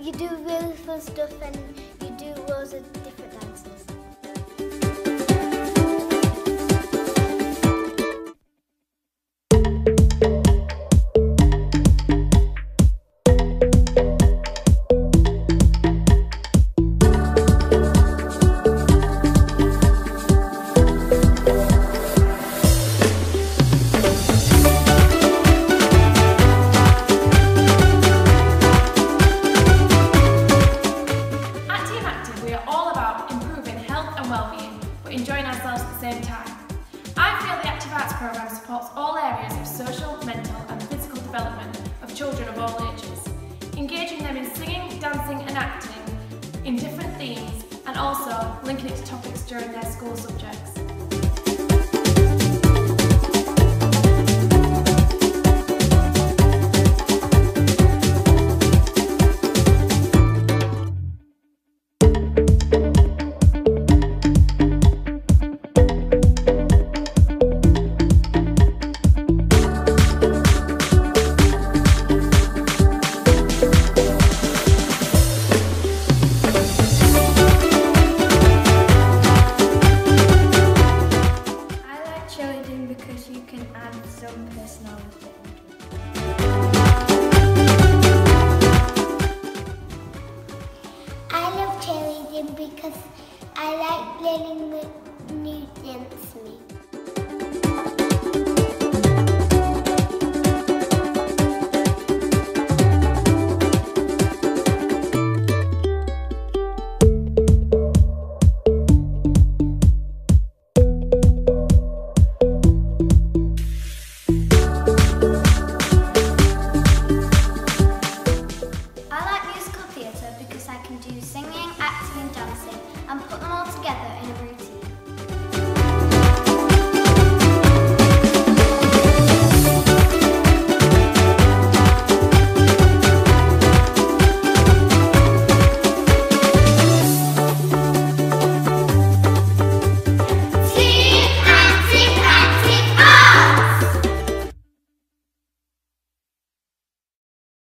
you do really fun stuff and you do loads of different dances. Well-being, but enjoying ourselves at the same time. I feel the Active Arts programme supports all areas of social, mental and physical development of children of all ages, engaging them in singing, dancing and acting in different themes and also linking it to topics during their school subjects. Because you can add some personality. I love cheerleading because I like learning the new dance moves.